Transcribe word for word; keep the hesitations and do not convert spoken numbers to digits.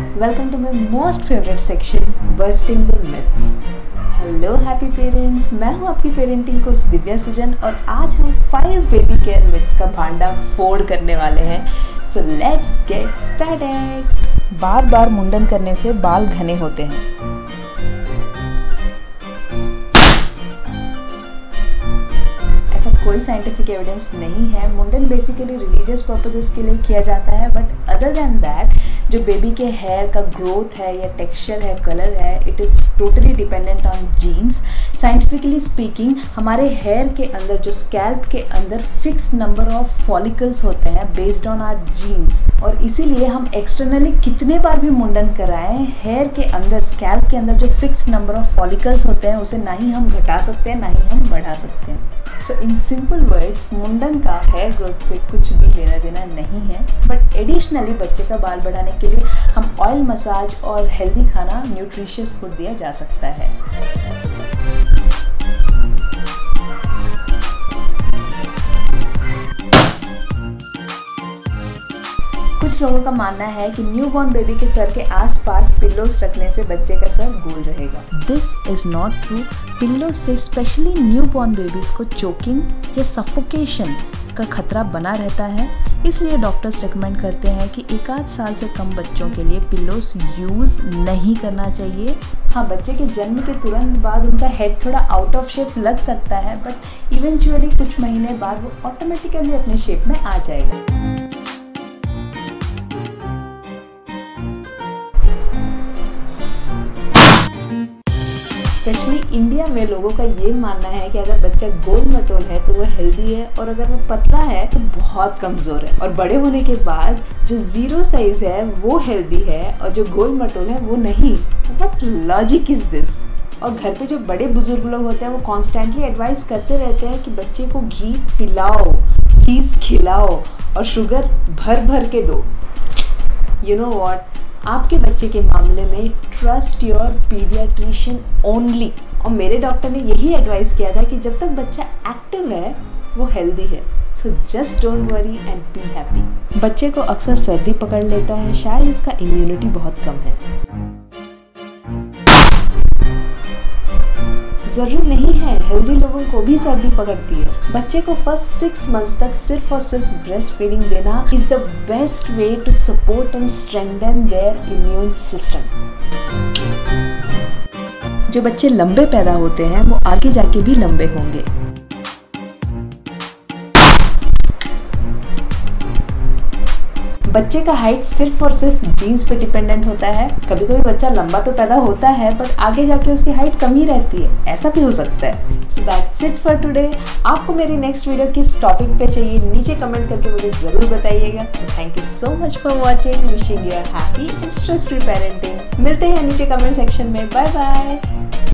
Welcome to my most favorite section, Bursting the Myths. Hello happy parents, मैं हूँ आपकी parenting coach Divya सुजन और आज हम फाइव बेबी केयर मिथ्स का भांडा फोड़ करने वाले हैं। So let's get started. बार बार मुंडन करने से बाल घने होते हैं। ऐसा कोई साइंटिफिक एविडेंस नहीं है। मुंडन बेसिकली रिलीजियस पर्पसेस के लिए किया जाता है, बट अदर देन दैट जो बेबी के हेयर का ग्रोथ है या टेक्सचर है, कलर है, it is totally dependent on genes. Scientifically speaking हमारे हेयर के अंदर, जो स्कैल्प के अंदर फिक्स नंबर ऑफ फॉलिकल्स होते हैं बेस्ड ऑन आवर जीन्स, और इसीलिए हम एक्सटर्नली कितने बार भी मुंडन कराएं, हेयर के अंदर, स्कैल्प के अंदर जो फिक्स नंबर ऑफ फॉलिकल्स होते हैं उसे ना ही हम घटा सकते हैं ना ही हम बढ़ा सकते हैं। सो इन सिंपल वर्ड्स, मुंडन का हेयर ग्रोथ से कुछ भी लेना देना नहीं है, बट एडिशनली बच्चे का बाल बढ़ाने के लिए हम ऑयल मसाज और हेल्दी खाना, न्यूट्रिशियस फूड दिया जा सकता है। कुछ लोगों का मानना है कि न्यूबॉर्न बेबी के सर के आसपास पिल्लोस रखने से बच्चे का सर गोल रहेगा। This is not true. Pillows से स्पेशली न्यूबॉर्न बेबीज को चोकिंग या सफोकेशन का खतरा बना रहता है, इसलिए डॉक्टर्स रेकमेंड करते हैं कि एक आध साल से कम बच्चों के लिए पिल्लोस यूज़ नहीं करना चाहिए। हाँ, बच्चे के जन्म के तुरंत बाद उनका हेड थोड़ा आउट ऑफ शेप लग सकता है, बट इवेंचुअली कुछ महीने बाद वो ऑटोमेटिकली अपने शेप में आ जाएगा। स्पेशली इंडिया में लोगों का ये मानना है कि अगर बच्चा गोल मटोल है तो वो हेल्दी है, और अगर वो पतला है तो बहुत कमज़ोर है, और बड़े होने के बाद जो ज़ीरो साइज़ है वो हेल्दी है और जो गोल मटोल है वो नहीं। What logic is this? और घर पे जो बड़े बुजुर्ग लोग होते हैं वो कॉन्स्टेंटली एडवाइस करते रहते हैं कि बच्चे को घी पिलाओ, चीज़ खिलाओ और शुगर भर भर के दो। यू नो व्हाट, आपके बच्चे के मामले में ट्रस्ट योर पीडियाट्रिशियन ओनली। और मेरे डॉक्टर ने यही एडवाइस किया था कि जब तक बच्चा एक्टिव है वो हेल्दी है। So just don't worry and be happy. बच्चे को अक्सर सर्दी पकड़ लेता है, शायद इसका इम्यूनिटी बहुत कम है। ज़रूरी नहीं है, हेल्दी लोगों को भी सर्दी पकड़ती है। बच्चे को फर्स्ट सिक्स मंथ्स तक सिर्फ और सिर्फ ब्रेस्ट फीडिंग देना is the best way to support and strengthen their immune system. जो बच्चे लंबे पैदा होते हैं वो आगे जाके भी लंबे होंगे। बच्चे का हाइट सिर्फ और सिर्फ जीन्स पे डिपेंडेंट होता है। कभी कभी बच्चा लंबा तो पैदा होता है बट आगे जाके उसकी हाइट कम ही रहती है, ऐसा भी हो सकता है। So that's it for today. आपको मेरी नेक्स्ट वीडियो किस टॉपिक पे चाहिए नीचे कमेंट करके मुझे ज़रूर बताइएगा। Thank you so much for watching. Wishing you a happy and stress free parenting. मिलते हैं नीचे कमेंट सेक्शन में। Bye bye.